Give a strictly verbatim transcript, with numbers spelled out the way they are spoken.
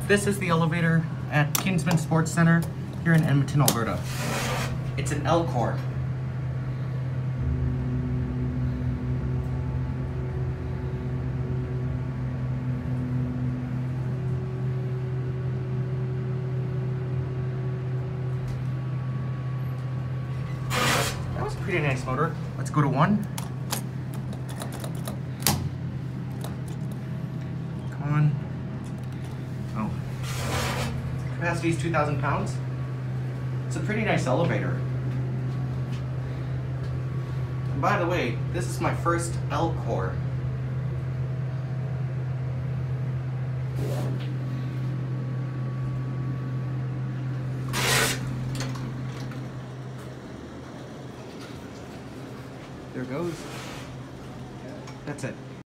This is the elevator at Kinsmen Sports Center here in Edmonton, Alberta. It's an Elcor. That was a pretty nice motor. Let's go to one. Come on. Oh. Capacity is two thousand pounds. It's a pretty nice elevator. And by the way, this is my first Elcor. There it goes. That's it.